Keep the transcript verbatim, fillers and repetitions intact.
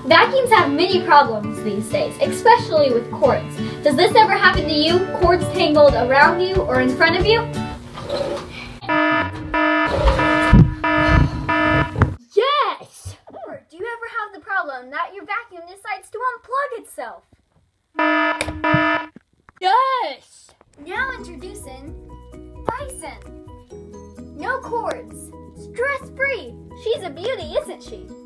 Vacuums have many problems these days, especially with cords. Does this ever happen to you? Cords tangled around you or in front of you? Yes! Or do you ever have the problem that your vacuum decides to unplug itself? Yes! Now introducing Dyson. No cords. Stress-free. She's a beauty, isn't she?